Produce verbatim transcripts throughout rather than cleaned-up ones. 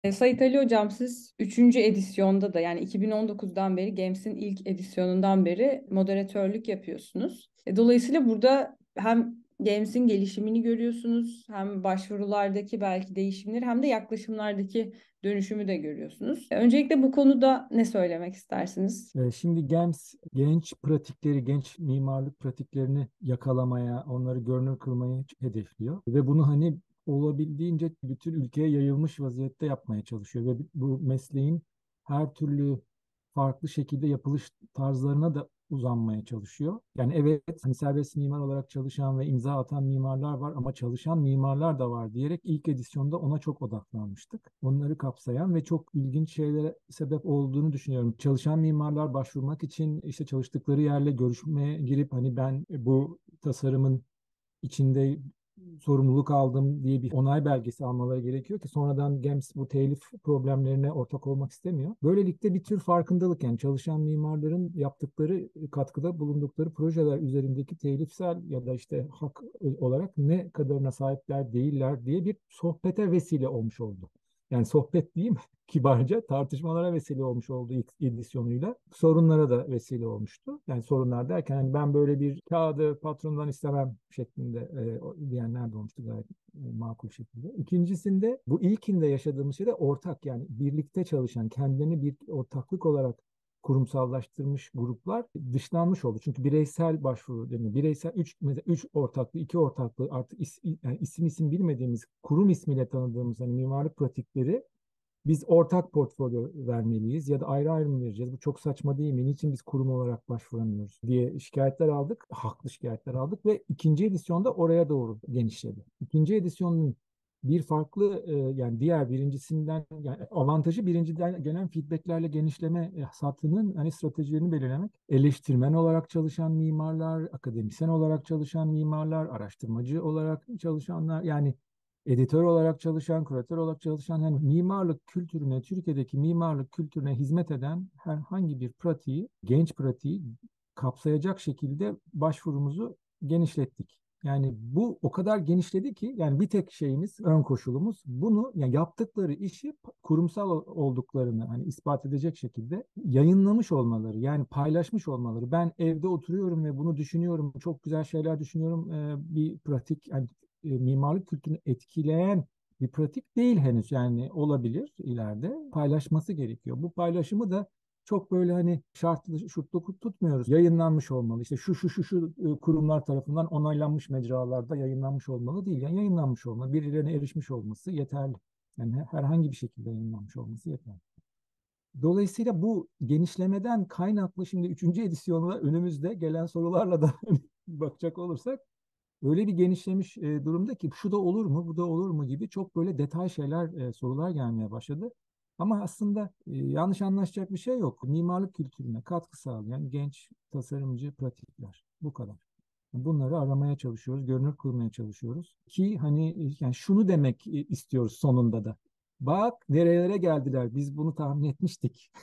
E, Sait Ali Hocam, siz üçüncü edisyonda da, yani iki bin on dokuzdan beri, Games'in ilk edisyonundan beri moderatörlük yapıyorsunuz. E, dolayısıyla burada hem Games'in gelişimini görüyorsunuz, hem başvurulardaki belki değişimleri, hem de yaklaşımlardaki dönüşümü de görüyorsunuz. E, öncelikle bu konuda ne söylemek istersiniz? Ee, Şimdi GAMS genç pratikleri, genç mimarlık pratiklerini yakalamaya, onları görünür kılmayı hedefliyor. Ve bunu hani olabildiğince bütün ülkeye yayılmış vaziyette yapmaya çalışıyor. Ve bu mesleğin her türlü farklı şekilde yapılış tarzlarına da uzanmaya çalışıyor. Yani evet, hani serbest mimar olarak çalışan ve imza atan mimarlar var ama çalışan mimarlar da var diyerek ilk edisyonda ona çok odaklanmıştık. Onları kapsayan ve çok ilginç şeylere sebep olduğunu düşünüyorum. Çalışan mimarlar başvurmak için işte çalıştıkları yerle görüşmeye girip hani ben bu tasarımın içinde sorumluluk aldım diye bir onay belgesi almaları gerekiyor ki sonradan GAMS bu telif problemlerine ortak olmak istemiyor. Böylelikle bir tür farkındalık, yani çalışan mimarların yaptıkları katkıda bulundukları projeler üzerindeki telifsel ya da işte hak olarak ne kadarına sahipler değiller diye bir sohbete vesile olmuş oldu. Yani sohbet diyeyim, kibarca tartışmalara vesile olmuş oldu ilk edisyonuyla. Sorunlara da vesile olmuştu. Yani sorunlar derken hani ben böyle bir kağıdı patrondan istemem şeklinde e, diyenler de olmuştu gayet e, makul şekilde. İkincisinde, bu ilkinde yaşadığımız şey de ortak, yani birlikte çalışan, kendini bir ortaklık olarak kurumsallaştırmış gruplar dışlanmış oldu. Çünkü bireysel başvuru deniyor. Bireysel üç, mesela üç ortaklı, iki ortaklı, artık is, yani isim isim bilmediğimiz, kurum ismiyle tanıdığımız hani mimarlık pratikleri biz ortak portfolyo vermeliyiz ya da ayrı ayrı mı vereceğiz? Bu çok saçma değil mi? Niçin biz kurum olarak başvuramıyoruz diye şikayetler aldık. Haklı şikayetler aldık ve ikinci edisyonda oraya doğru genişledi. İkinci edisyonun bir farklı e, yani diğer birincisinden, yani avantajı, birinciden gelen feedbacklerle genişleme e, satının hani stratejilerini belirlemek. Eleştirmen olarak çalışan mimarlar, akademisyen olarak çalışan mimarlar, araştırmacı olarak çalışanlar, yani editör olarak çalışan, küratör olarak çalışan, yani mimarlık kültürüne, Türkiye'deki mimarlık kültürüne hizmet eden herhangi bir pratiği, genç pratiği kapsayacak şekilde başvurumuzu genişlettik. Yani bu o kadar genişledi ki, yani bir tek şeyimiz, ön koşulumuz bunu, yani yaptıkları işi kurumsal olduklarını hani ispat edecek şekilde yayınlamış olmaları, yani paylaşmış olmaları. Ben evde oturuyorum ve bunu düşünüyorum, çok güzel şeyler düşünüyorum. Ee, bir pratik, yani e, mimarlık kültürünü etkileyen bir pratik değil henüz. Yani olabilir ileride. Paylaşması gerekiyor. Bu paylaşımı da çok böyle hani şartlı şurtlu tutmuyoruz. Yayınlanmış olmalı. İşte şu şu şu şu e, kurumlar tarafından onaylanmış mecralarda yayınlanmış olmalı değil. Yani yayınlanmış olmalı. Birilerine erişmiş olması yeterli. Yani herhangi bir şekilde yayınlanmış olması yeterli. Dolayısıyla bu genişlemeden kaynaklı şimdi üçüncü edisyonla önümüzde gelen sorularla da bakacak olursak öyle bir genişlemiş e, durumda ki şu da olur mu, bu da olur mu gibi çok böyle detay şeyler, e, sorular gelmeye başladı. Ama aslında e, yanlış anlaşacak bir şey yok. Mimarlık kültürüne katkı sağlayan genç tasarımcı pratikler. Bu kadar. Bunları aramaya çalışıyoruz, görünür kılmaya çalışıyoruz. Ki hani e, yani şunu demek e, istiyoruz sonunda da. Bak nerelere geldiler, biz bunu tahmin etmiştik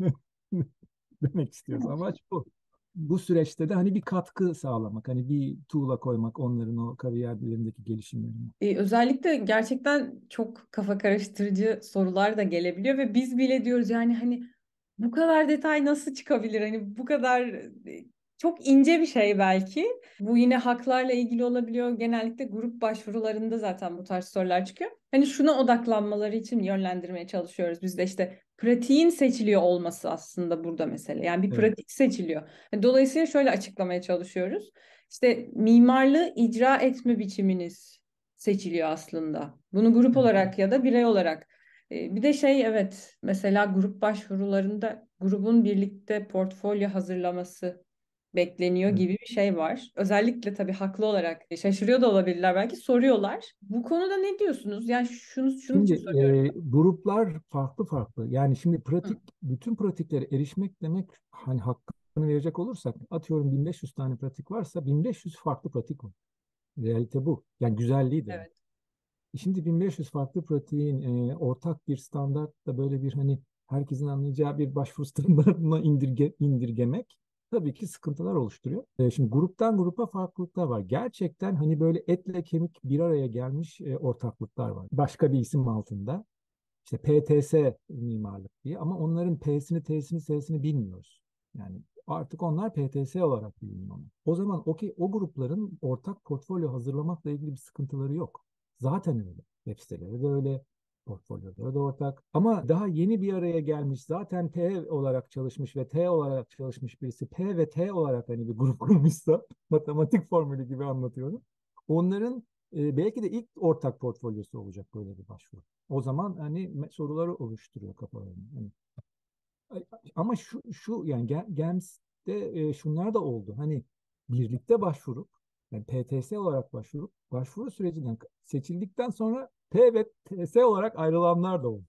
demek istiyoruz. Amaç bu. Bu süreçte de hani bir katkı sağlamak, hani bir tuğla koymak onların o kariyerlerindeki gelişimlerine. E, özellikle gerçekten çok kafa karıştırıcı sorular da gelebiliyor ve biz bile diyoruz, yani hani bu kadar detay nasıl çıkabilir? Hani bu kadar e, çok ince bir şey belki. Bu yine haklarla ilgili olabiliyor. Genellikle grup başvurularında zaten bu tarz sorular çıkıyor. Hani şuna odaklanmaları için yönlendirmeye çalışıyoruz. Biz de işte pratiğin seçiliyor olması aslında burada mesele. Yani bir Evet. pratik seçiliyor. Dolayısıyla şöyle açıklamaya çalışıyoruz. İşte mimarlığı icra etme biçiminiz seçiliyor aslında. Bunu grup Evet. olarak ya da birey olarak. E, Bir de şey, evet, mesela grup başvurularında grubun birlikte portfolyo hazırlaması bekleniyor Evet. gibi bir şey var. Özellikle tabii haklı olarak e, şaşırıyor da olabilirler, belki soruyorlar. Bu konuda ne diyorsunuz? Yani şunu şunun Şimdi için soruyorum. e, gruplar farklı farklı. Yani şimdi Hı, pratik, bütün pratiklere erişmek demek, hani hakkını verecek olursak, atıyorum bin beş yüz tane pratik varsa bin beş yüz farklı pratik var. Realite bu. Yani güzelliği de bu. evet. E Şimdi bin beş yüz farklı pratiğin e, ortak bir standartta böyle bir hani herkesin anlayacağı bir başvuru standartına indirge, indirgemek tabii ki sıkıntılar oluşturuyor. E, şimdi gruptan grupa farklılıklar var. Gerçekten hani böyle etle kemik bir araya gelmiş e, ortaklıklar var. Başka bir isim altında. İşte P T S mimarlık diye ama onların P'sini, T'sini, S'sini bilmiyoruz. Yani artık onlar P T S olarak biliniyor. O zaman o ki o grupların ortak portfolyo hazırlamakla ilgili bir sıkıntıları yok. Zaten öyle. Web siteleri de öyle, portfolyoları da ortak. Ama daha yeni bir araya gelmiş, zaten P olarak çalışmış ve T olarak çalışmış birisi P ve T olarak hani bir grup kurmuşsa, matematik formülü gibi anlatıyorum. Onların e, belki de ilk ortak portfolyosu olacak böyle bir başvuru. O zaman hani soruları oluşturuyor kafalarında. Hani, ama şu şu yani Gems'te e, şunlar da oldu. Hani birlikte başvurup yani P T S olarak başvurup başvuru sürecinden seçildikten sonra P ve T S olarak ayrılanlar da oldu.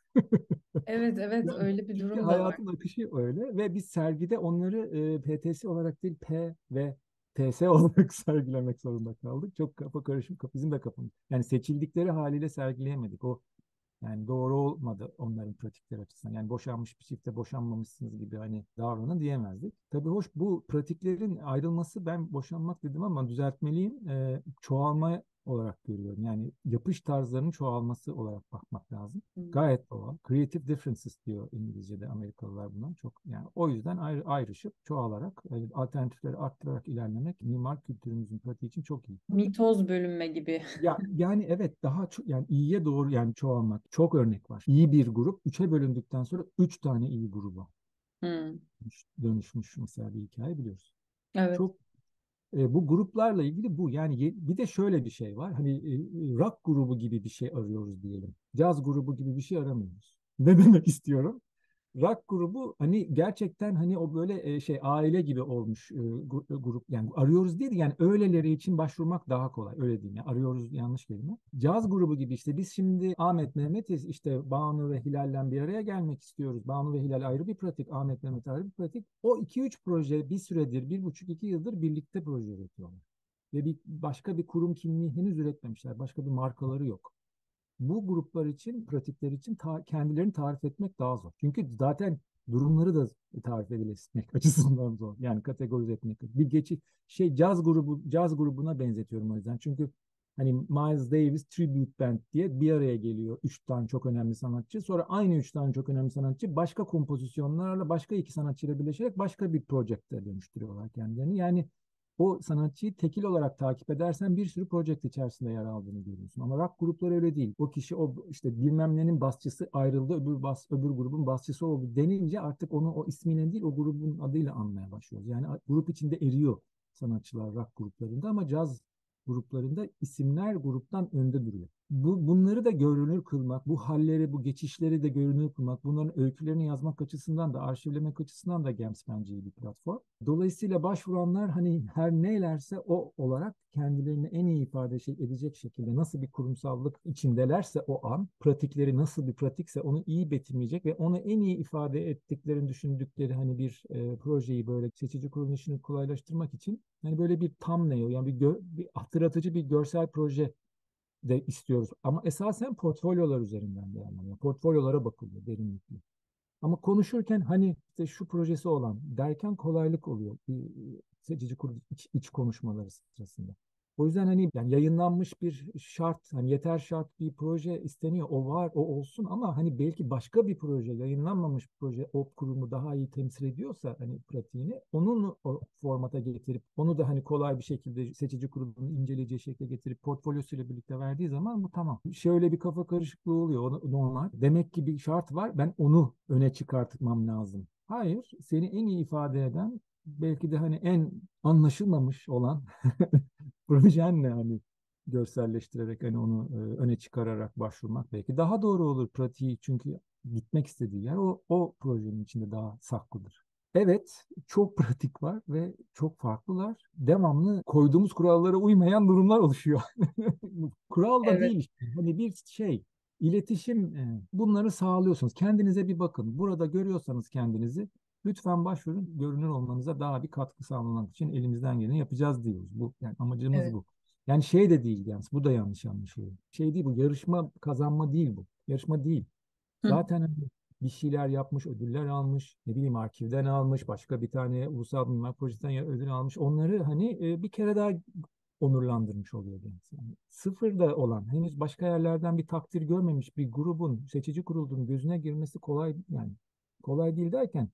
Evet, evet, Yani öyle bir çünkü durum da var. hayatın akışı öyle ve biz sergide onları e, P T S olarak değil P ve T S olarak sergilemek zorunda kaldık. Çok kafa karışık, bizim de kafamız. Yani seçildikleri haliyle sergileyemedik. O yani doğru olmadı onların pratikleri açısından. Yani boşanmış bir çifte boşanmamışsınız gibi hani davranın diyemezdik. Tabii hoş bu pratiklerin ayrılması, ben boşanmak dedim ama düzeltmeliyim. E, çoğalma olarak görüyorum. Yani yapış tarzlarının çoğalması olarak bakmak lazım. Hmm. Gayet doğal. Creative differences diyor İngilizce'de Amerikalılar buna çok. Yani o yüzden ayrı, ayrışıp çoğalarak e, alternatifleri arttırarak ilerlemek mimar kültürümüzün pratiği için çok iyi. Mitoz bölünme gibi. Ya yani evet daha çok yani iyiye doğru yani çoğalmak. Çok örnek var. İyi bir grup üçe bölündükten sonra üç tane iyi gruba Hmm. dönüşmüş mesela bir hikaye biliyoruz. Evet. Çok e, bu gruplarla ilgili bu yani ye- bir de şöyle bir şey var. Hani e, rock grubu gibi bir şey arıyoruz diyelim. Caz grubu gibi bir şey aramıyoruz. Ne demek istiyorum? Rock grubu hani gerçekten hani o böyle e, şey aile gibi olmuş e, gu- grup yani arıyoruz değil yani öyleleri için başvurmak daha kolay öyle diyeyim yani arıyoruz yanlış kelime. Caz grubu gibi işte biz şimdi Ahmet Mehmetiz işte Banu ve Hilal'le bir araya gelmek istiyoruz. Banu ve Hilal ayrı bir pratik, Ahmet Mehmet ayrı bir pratik. O iki üç proje bir süredir bir buçuk iki yıldır birlikte proje üretiyorlar. Ve bir başka bir kurum kimliği henüz üretmemişler. Başka bir markaları yok. Bu gruplar için, pratikler için ta, kendilerini tarif etmek daha zor. Çünkü zaten durumları da tarif edilebilmek açısından zor. Yani kategorize etmek. Bir geçi şey caz grubu caz grubuna benzetiyorum o yüzden. Çünkü hani Miles Davis Tribute Band diye bir araya geliyor. Üç tane çok önemli sanatçı. Sonra aynı üç tane çok önemli sanatçı başka kompozisyonlarla başka iki sanatçıyla birleşerek başka bir projekte dönüştürüyorlar kendilerini. Yani o sanatçıyı tekil olarak takip edersen bir sürü proje içerisinde yer aldığını görüyorsun. Ama rock grupları öyle değil. O kişi o işte bilmem nenin basçısı ayrıldı, öbür bas öbür grubun basçısı oldu denince artık onu o ismiyle değil o grubun adıyla anmaya başlıyoruz. Yani grup içinde eriyor sanatçılar rock gruplarında ama caz gruplarında isimler gruptan önde duruyor. Bu, bunları da görünür kılmak, bu halleri, bu geçişleri de görünür kılmak, bunların öykülerini yazmak açısından da, arşivlemek açısından da Gems bence iyi bir platform. Dolayısıyla başvuranlar hani her neylerse o olarak kendilerini en iyi ifade şey edecek şekilde nasıl bir kurumsallık içindelerse o an, pratikleri nasıl bir pratikse onu iyi betimleyecek ve onu en iyi ifade ettiklerini düşündükleri hani bir e, projeyi böyle seçici kurulun işini kolaylaştırmak için hani böyle bir thumbnail yani bir, gö- bir hatırlatıcı bir görsel proje de istiyoruz. Ama esasen portfolyolar üzerinden değerleniyor. Portfolyolara bakılıyor derinlikli. Ama konuşurken hani işte şu projesi olan derken kolaylık oluyor bir seçici kurulu iç, iç konuşmaları sırasında. O yüzden hani yani yayınlanmış bir şart, hani yeter şart bir proje isteniyor. O var, o olsun ama hani belki başka bir proje, yayınlanmamış bir proje o kurumu daha iyi temsil ediyorsa hani pratiğini onun o formata getirip onu da hani kolay bir şekilde seçici kurulunun inceleyeceği şekilde getirip portfolyosuyla birlikte verdiği zaman bu tamam. Şöyle bir kafa karışıklığı oluyor o normal. Demek ki bir şart var. Ben onu öne çıkartmam lazım. Hayır, seni en iyi ifade eden belki de hani en anlaşılmamış olan projenle hani görselleştirerek hani onu e, öne çıkararak başvurmak belki daha doğru olur pratiği çünkü gitmek istediği yer o, o projenin içinde daha saklıdır. Evet, çok pratik var ve çok farklılar. Devamlı koyduğumuz kurallara uymayan durumlar oluşuyor. Kural da Evet. değil işte. Hani bir şey, iletişim e, bunları sağlıyorsunuz. Kendinize bir bakın. Burada görüyorsanız kendinizi lütfen başvurun. Görünür olmanıza daha bir katkı sağlamak için elimizden geleni yapacağız diyoruz. Bu yani amacımız Evet. bu. Yani şey de değil yani bu da yanlış anlaşılıyor. Şey değil bu yarışma kazanma değil bu. Yarışma değil. Hı. Zaten hani bir şeyler yapmış, ödüller almış, ne bileyim arkivden almış, başka bir tane ulusal mimar projesinden ödül almış. Onları hani e, bir kere daha onurlandırmış oluyor kendisi. Yani sıfırda olan, henüz başka yerlerden bir takdir görmemiş bir grubun, seçici kurulun gözüne girmesi kolay, yani kolay değil derken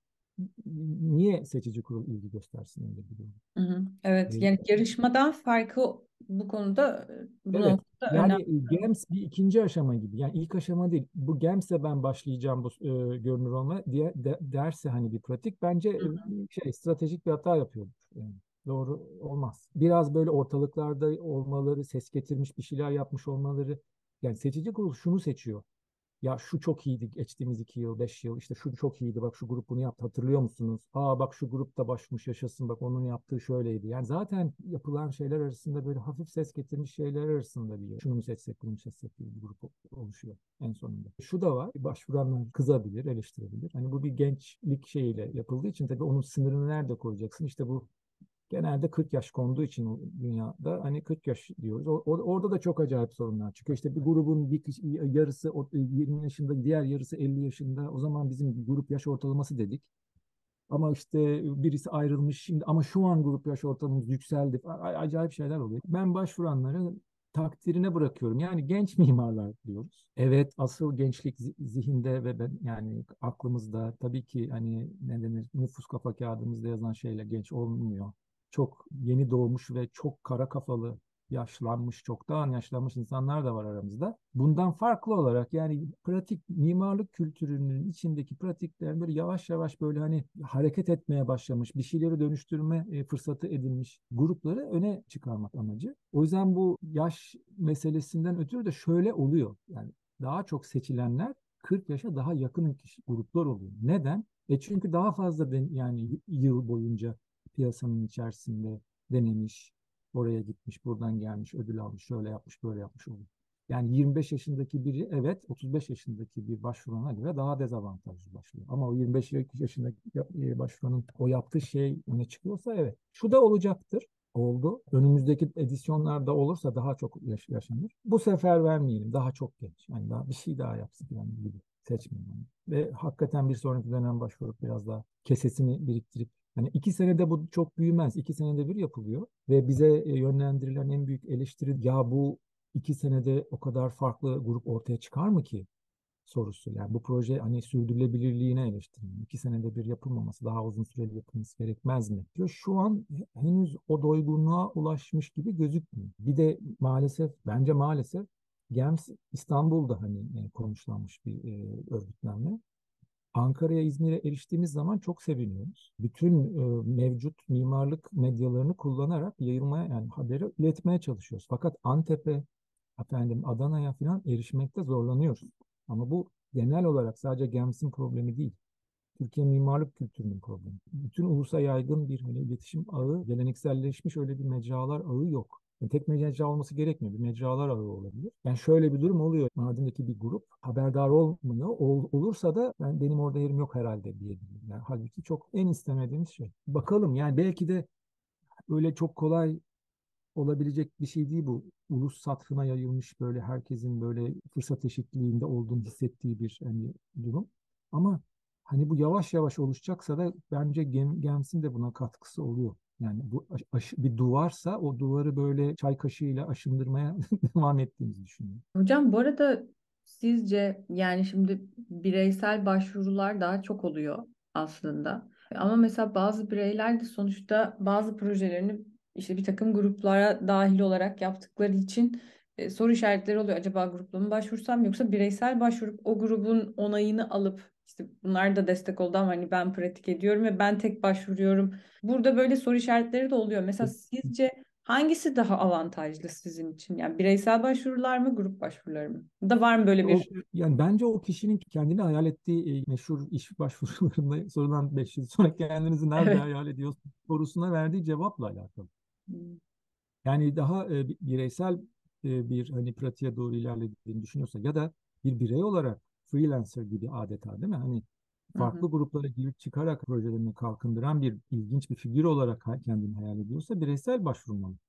niye seçici kurul ilgi göstersin öyle bir durum? Hı hı. Evet, E, yani yarışmadan farkı bu konuda, bu Evet. noktada önemli. Yani e, GAMS bir ikinci aşama gibi. Yani ilk aşama değil. Bu GAMS'le ben başlayacağım bu e, görünür olma diye de, derse hani bir pratik bence Hı e, hı. şey stratejik bir hata yapıyordur. Yani doğru olmaz. Biraz böyle ortalıklarda olmaları, ses getirmiş bir şeyler yapmış olmaları. Yani seçici kurul şunu seçiyor. Ya şu çok iyiydi geçtiğimiz iki yıl, beş yıl. İşte şu çok iyiydi. Bak şu grup bunu yaptı. Hatırlıyor musunuz? Aa bak şu grupta başmış yaşasın. Bak onun yaptığı şöyleydi. Yani zaten yapılan şeyler arasında böyle hafif ses getirmiş şeyler arasında bir şunu mu seçsek, bunu mu seçsek gibi bir grup oluşuyor en sonunda. Şu da var. Başvuranlar kızabilir, eleştirebilir. Hani bu bir gençlik şeyiyle yapıldığı için tabii onun sınırını nerede koyacaksın? İşte bu genelde kırk yaş konduğu için dünyada hani kırk yaş diyoruz. O, o- orada da çok acayip sorunlar çıkıyor. İşte bir grubun bir kişi, yarısı o- yirmi yaşında, diğer yarısı elli yaşında. O zaman bizim grup yaş ortalaması dedik. Ama işte birisi ayrılmış şimdi ama şu an grup yaş ortalamamız yükseldi. A- acayip şeyler oluyor. Ben başvuranları takdirine bırakıyorum. Yani genç mimarlar diyoruz. Evet, asıl gençlik zi- zihinde ve ben, yani aklımızda tabii ki hani ne denir nüfus kafa kağıdımızda yazan şeyle genç olmuyor. Çok yeni doğmuş ve çok kara kafalı yaşlanmış, çoktan yaşlanmış insanlar da var aramızda. Bundan farklı olarak yani pratik mimarlık kültürünün içindeki pratikler böyle yavaş yavaş böyle hani hareket etmeye başlamış, bir şeyleri dönüştürme e, fırsatı edinmiş grupları öne çıkarmak amacı. O yüzden bu yaş meselesinden ötürü de şöyle oluyor. Yani daha çok seçilenler kırk yaşa daha yakın kişi, gruplar oluyor. Neden? E çünkü daha fazla den- yani yıl boyunca piyasanın içerisinde denemiş, oraya gitmiş, buradan gelmiş, ödül almış, şöyle yapmış, böyle yapmış oluyor. Yani yirmi beş yaşındaki biri evet otuz beş yaşındaki bir başvurana göre daha dezavantajlı başlıyor. Ama o yirmi beş yaşındaki e, başvuranın o yaptığı şey öne çıkıyorsa evet. Şu da olacaktır. Oldu. Önümüzdeki edisyonlarda olursa daha çok yaş yaşanır. Bu sefer vermeyelim. Daha çok genç. Yani daha bir şey daha yapsın yani gibi seçmeyelim. Ve hakikaten bir sonraki dönem başvurup biraz daha kesesini biriktirip yani iki senede bu çok büyümez. İki senede bir yapılıyor. Ve bize e, yönlendirilen en büyük eleştiri ya bu iki senede o kadar farklı grup ortaya çıkar mı ki sorusu. Yani bu proje hani sürdürülebilirliğine eleştiriyor. İki senede bir yapılmaması, daha uzun süreli yapılması gerekmez mi? Diyor. Şu an henüz o doygunluğa ulaşmış gibi gözükmüyor. Bir de maalesef, bence maalesef GEMS İstanbul'da hani e, konuşlanmış bir e, örgütlenme. Ankara'ya, İzmir'e eriştiğimiz zaman çok seviniyoruz. Bütün e, mevcut mimarlık medyalarını kullanarak yayılmaya yani haberi iletmeye çalışıyoruz. Fakat Antep'e, efendim Adana'ya falan erişmekte zorlanıyoruz. Ama bu genel olarak sadece GEMS'in problemi değil. Türkiye mimarlık kültürünün problemi. Bütün ulusa yaygın bir hani iletişim ağı, gelenekselleşmiş öyle bir mecralar ağı yok. Yani tek mecra olması gerekmiyor. Bir mecralar ağı olabilir. Yani şöyle bir durum oluyor. Mardin'deki bir grup haberdar olmuyor. Ol- olursa da ben benim orada yerim yok herhalde diyebilirim. Yani halbuki çok en istemediğimiz şey. Bakalım yani belki de öyle çok kolay olabilecek bir şey değil bu. Ulus satfına yayılmış böyle herkesin böyle fırsat eşitliğinde olduğunu hissettiği bir hani durum. Ama hani bu yavaş yavaş oluşacaksa da bence Gem, Gems'in de buna katkısı oluyor. Yani bu aş- aş- bir duvarsa o duvarı böyle çay kaşığıyla aşındırmaya devam ettiğimizi düşünüyorum. Hocam bu arada sizce yani şimdi bireysel başvurular daha çok oluyor aslında. Ama mesela bazı bireyler de sonuçta bazı projelerini işte bir takım gruplara dahil olarak yaptıkları için e, soru işaretleri oluyor. Acaba grupla mı başvursam yoksa bireysel başvurup o grubun onayını alıp işte bunlar da destek oldu ama hani ben pratik ediyorum ve ben tek başvuruyorum. Burada böyle soru işaretleri de oluyor. Mesela sizce hangisi daha avantajlı sizin için? Yani bireysel başvurular mı, grup başvuruları mı? Da var mı böyle O, bir... yani bence o kişinin kendini hayal ettiği e, meşhur iş başvurularında sorulan beş yıl sonra kendinizi nerede Evet. hayal ediyorsunuz sorusuna verdiği cevapla alakalı. Hmm. Yani daha e, bi- bireysel e, bir hani pratiğe doğru ilerlediğini düşünüyorsa ya da bir birey olarak freelancer gibi adeta değil mi? Hani Hı hı. farklı gruplara girip çıkarak projelerini kalkındıran bir ilginç bir figür olarak ha- kendini hayal ediyorsa bireysel başvurmalı.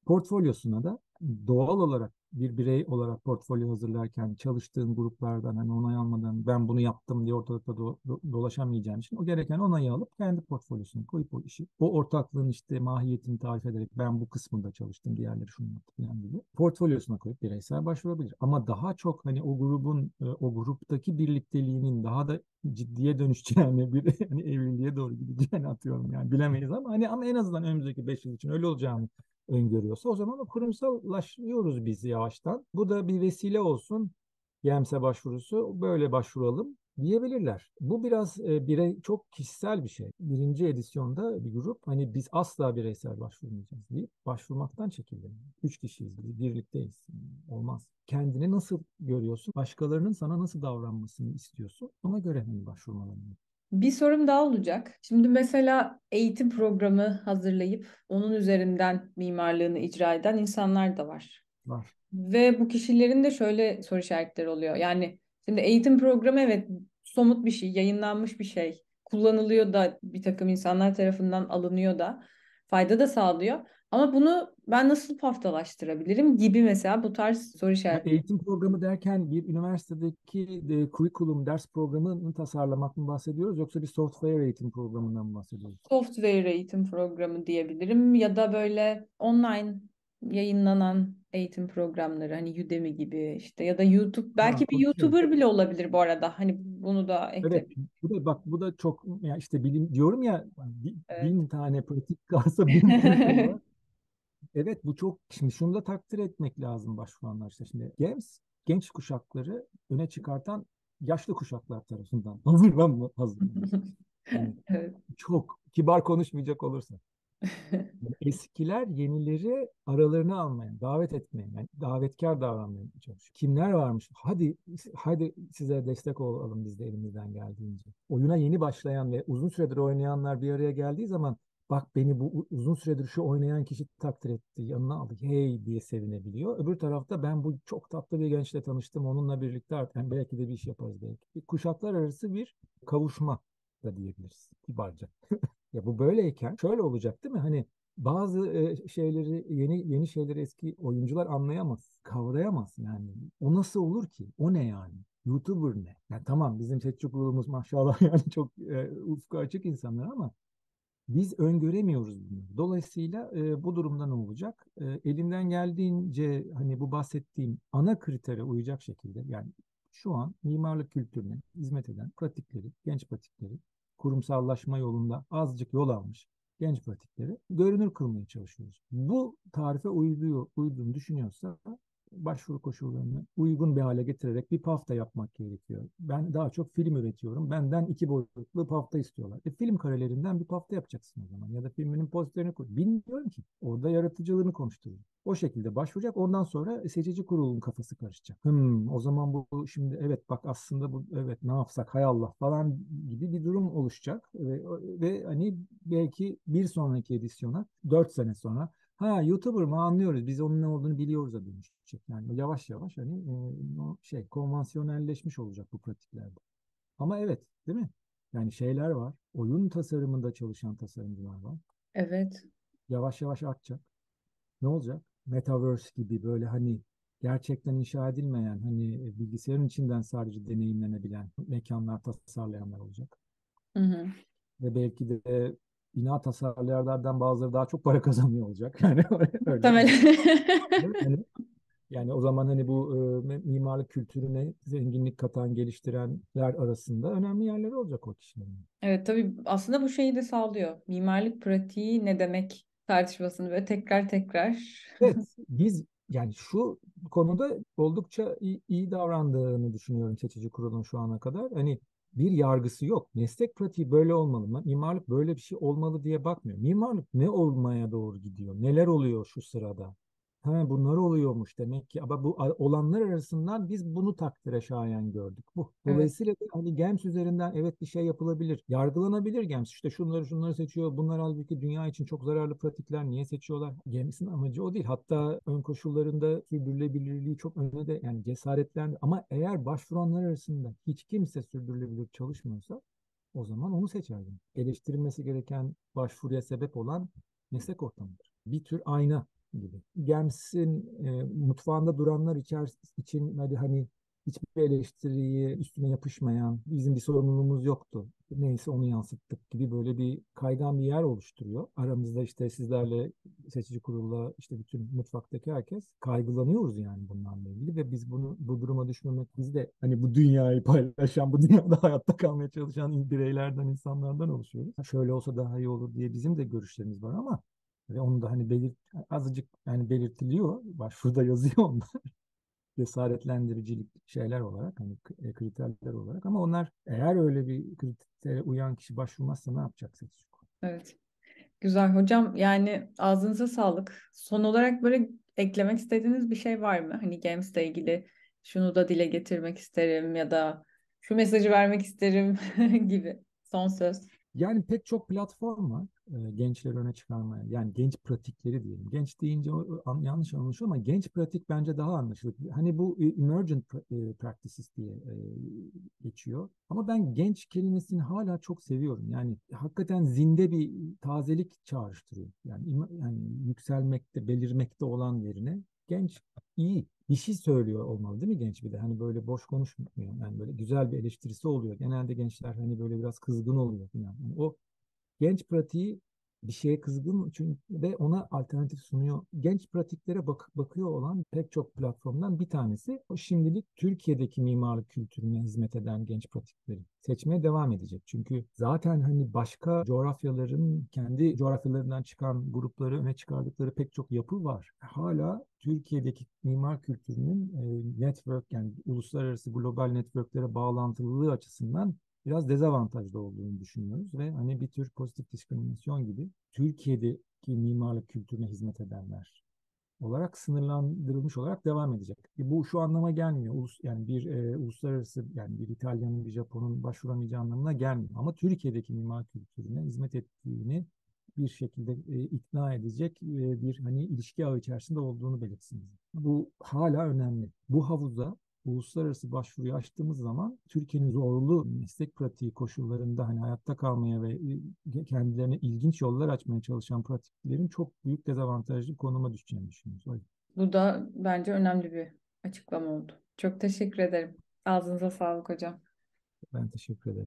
Portfolyosuna da doğal olarak bir birey olarak portfolyo hazırlarken çalıştığın gruplardan hani onay almadan ben bunu yaptım diye ortalıkta do- do- dolaşamayacağın için o gereken onayı alıp kendi portfolyosuna koyup o işi o ortaklığın işte mahiyetini tarif ederek ben bu kısmında çalıştım diğerleri şunu yaptı falan gibi portfolyosuna koyup bireysel başvurabilir. Ama daha çok hani o grubun e, o gruptaki birlikteliğinin daha da ciddiye dönüşeceğini bir hani evliliğe doğru gideceğini atıyorum yani bilemeyiz ama hani ama en azından önümüzdeki beş yıl için öyle olacağını öngörüyorsa o zaman o kurumsallaşıyoruz biz yavaştan. Bu da bir vesile olsun. YEMS'e başvurusu böyle başvuralım diyebilirler. Bu biraz e, birey çok kişisel bir şey. Birinci edisyonda bir grup hani biz asla bireysel başvurmayacağız deyip başvurmaktan çekildi. Üç kişiyiz biz, birlikteyiz. Olmaz. Kendini nasıl görüyorsun? Başkalarının sana nasıl davranmasını istiyorsun? Ona göre hani başvurmalarını. Bir sorum daha olacak. Şimdi mesela eğitim programı hazırlayıp onun üzerinden mimarlığını icra eden insanlar da var. Var. Ve bu kişilerin de şöyle soru işaretleri oluyor. Yani şimdi eğitim programı evet somut bir şey, yayınlanmış bir şey. Kullanılıyor da bir takım insanlar tarafından alınıyor da fayda da sağlıyor. Ama bunu ben nasıl paftalaştırabilirim gibi mesela bu tarz soru Ya işaretleri. eğitim programı derken bir üniversitedeki de, curriculum ders programını tasarlamak mı bahsediyoruz yoksa bir software eğitim programından mı bahsediyoruz? Software eğitim programı diyebilirim ya da böyle online yayınlanan eğitim programları hani Udemy gibi işte ya da YouTube Ha, belki bir okey. YouTuber bile olabilir bu arada hani bunu da Evet, eklemek. bu da bak bu da çok ya işte bilim diyorum ya bi- Evet. bin tane pratik varsa bin tane yol var. Evet bu çok şimdi şunu da takdir etmek lazım başvuranlar işte şimdi genç genç kuşakları öne çıkartan yaşlı kuşaklar tarafından hazırlanma hazırlanıyor. Yani Evet. çok kibar konuşmayacak olursa. Yani eskiler yenileri aralarına almaya, davet etmeye, yani davetkar davranmaya çalışıyor. Kimler varmış? Hadi, hadi size destek olalım biz de elimizden geldiğince. Oyuna yeni başlayan ve uzun süredir oynayanlar bir araya geldiği zaman bak beni bu uzun süredir şu oynayan kişi takdir etti, yanına aldı, hey diye sevinebiliyor. Öbür tarafta ben bu çok tatlı bir gençle tanıştım, onunla birlikte artık yani belki de bir iş yaparız belki. Bir kuşaklar arası bir kavuşma da diyebiliriz kibarca. Ya bu böyleyken şöyle olacak değil mi? Hani bazı e, şeyleri yeni yeni şeyleri eski oyuncular anlayamaz, kavrayamaz yani. O nasıl olur ki? O ne yani? YouTuber ne? Yani tamam bizim seçici maşallah yani çok e, ufku açık insanlar ama biz öngöremiyoruz bunu. Dolayısıyla e, bu durumda ne olacak? E, elinden geldiğince hani bu bahsettiğim ana kritere uyacak şekilde yani şu an mimarlık kültürüne hizmet eden pratikleri, genç pratikleri, kurumsallaşma yolunda azıcık yol almış genç pratikleri görünür kılmaya çalışıyoruz. Bu tarife uyduğu, uyduğunu düşünüyorsa başvuru koşullarını uygun bir hale getirerek bir pafta yapmak gerekiyor. Ben daha çok film üretiyorum. Benden iki boyutlu pafta istiyorlar. E, film karelerinden bir pafta yapacaksın o zaman. Ya da filminin posterini koy. Bilmiyorum ki. Orada yaratıcılığını konuşturur. O şekilde başvuracak. Ondan sonra seçici kurulun kafası karışacak. Hmm, o zaman bu şimdi evet bak aslında bu evet ne yapsak hay Allah falan gibi bir durum oluşacak. Ve, ve hani belki bir sonraki edisyona dört sene sonra ha YouTuber mı anlıyoruz. Biz onun ne olduğunu biliyoruz da dönüşecek. Yani yavaş yavaş hani e, o şey konvansiyonelleşmiş olacak bu pratiklerde. Ama evet değil mi? Yani şeyler var. Oyun tasarımında çalışan tasarımcılar var. Evet. Yavaş yavaş artacak. Ne olacak? Metaverse gibi böyle hani gerçekten inşa edilmeyen hani e, bilgisayarın içinden sadece deneyimlenebilen mekanlar tasarlayanlar olacak. Hı hı. Ve belki de bina tasarlayanlardan bazıları daha çok para kazanıyor olacak. Yani öyle Muhtemelen. hani evet, hani yani o zaman hani bu e, mimarlık kültürüne zenginlik katan, geliştirenler arasında önemli yerleri olacak o kişilerin. Evet tabii aslında bu şeyi de sağlıyor. Mimarlık pratiği ne demek tartışmasını böyle tekrar tekrar. Evet, biz yani şu konuda oldukça iyi, iyi davrandığını düşünüyorum seçici kurulun şu ana kadar. Hani bir yargısı yok. Meslek pratiği böyle olmalı. Mimarlık böyle bir şey olmalı diye bakmıyor. Mimarlık ne olmaya doğru gidiyor? Neler oluyor şu sırada? Ha, bunlar oluyormuş demek ki. Ama bu olanlar arasından biz bunu takdire şayan gördük. Bu. Evet. Dolayısıyla da hani GEMS üzerinden evet bir şey yapılabilir. Yargılanabilir GEMS. İşte şunları şunları seçiyor. Bunlar halbuki dünya için çok zararlı pratikler. Niye seçiyorlar? GEMS'in amacı o değil. Hatta ön koşullarında sürdürülebilirliği çok öne de yani cesaretlendi. Ama eğer başvuranlar arasında hiç kimse sürdürülebilir çalışmıyorsa o zaman onu seçerdim. Eleştirilmesi gereken başvuruya sebep olan meslek ortamıdır. Bir tür ayna. gibi. Gems'in e, mutfağında duranlar içer, için hadi hani hiçbir eleştiriyi üstüne yapışmayan, bizim bir sorumluluğumuz yoktu. Neyse onu yansıttık gibi böyle bir kaygan bir yer oluşturuyor. Aramızda işte sizlerle, seçici kurulla, işte bütün mutfaktaki herkes kaygılanıyoruz yani bunlarla ilgili ve biz bunu bu duruma düşmemek, biz de hani bu dünyayı paylaşan, bu dünyada hayatta kalmaya çalışan bireylerden, insanlardan oluşuyoruz. Şöyle olsa daha iyi olur diye bizim de görüşlerimiz var ama ve onu da hani belirt, azıcık yani belirtiliyor. Başvuruda yazıyor onda. Cesaretlendiricilik şeyler olarak, hani k- e, kriterler olarak, ama onlar eğer öyle bir kritere uyan kişi başvurmazsa ne yapacak seçici kurul? Evet. Güzel hocam, yani ağzınıza sağlık. Son olarak böyle eklemek istediğiniz bir şey var mı? Hani Games'le ilgili şunu da dile getirmek isterim ya da şu mesajı vermek isterim gibi. Son söz. Yani pek çok platform var e, gençleri öne çıkarmaya. Yani genç pratikleri diyelim. Genç deyince o- o an- yanlış anlaşılıyor ama genç pratik bence daha anlaşılır. Hani bu e, emergent pra- e, practices diye e, geçiyor. Ama ben genç kelimesini hala çok seviyorum. Yani hakikaten zinde bir tazelik çağrıştırıyor. Yani, im- yani yükselmekte, belirmekte olan yerine genç iyi bir şey söylüyor olmalı değil mi genç bir de? Hani böyle boş konuşmuyor. Yani böyle güzel bir eleştirisi oluyor. Genelde gençler hani böyle biraz kızgın oluyor falan. Yani o genç pratiği, bir şeye kızgın çünkü ve ona alternatif sunuyor. Genç pratiklere bak, bakıyor olan pek çok platformdan bir tanesi. O şimdilik Türkiye'deki mimarlık kültürüne hizmet eden genç pratikleri seçmeye devam edecek. Çünkü zaten hani başka coğrafyaların kendi coğrafyalarından çıkan grupları öne çıkardıkları pek çok yapı var. Hala Türkiye'deki mimar kültürünün e, network, yani uluslararası global networklere bağlantılılığı açısından biraz dezavantajlı olduğunu düşünüyoruz ve hani bir tür pozitif diskriminasyon gibi Türkiye'deki mimarlık kültürüne hizmet edenler olarak sınırlandırılmış olarak devam edecek. E, bu şu anlama gelmiyor. Ulus, yani bir e, uluslararası, yani bir İtalyanın, bir Japon'un başvuramayacağı anlamına gelmiyor. Ama Türkiye'deki mimar kültürüne hizmet ettiğini bir şekilde e, ikna edecek e, bir hani ilişki ağı içerisinde olduğunu belirtsin bize. Bu hala önemli. Bu havuza uluslararası başvuruyu açtığımız zaman Türkiye'nin zorlu meslek pratiği koşullarında hani hayatta kalmaya ve e, kendilerine ilginç yollar açmaya çalışan pratiklerin çok büyük dezavantajlı konuma düşeceğini düşünüyoruz. O yüzden Bu da bence önemli bir açıklama oldu. Çok teşekkür ederim. Ağzınıza sağlık hocam. ben teşekkür ederim.